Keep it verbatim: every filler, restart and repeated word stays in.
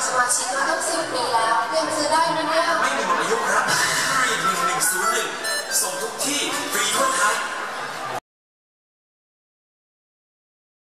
สมาชิกมาตั้งสิบปีแล้วยังซื้อได้ไหมเนี่ยไม่มีหมดอายุครับ